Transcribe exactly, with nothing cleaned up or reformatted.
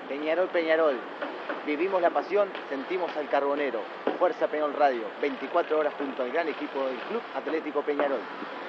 Peñarol, Peñarol. Vivimos la pasión, sentimos al carbonero. Fuerza Peñarol Radio, veinticuatro horas junto al gran equipo del Club Atlético Peñarol.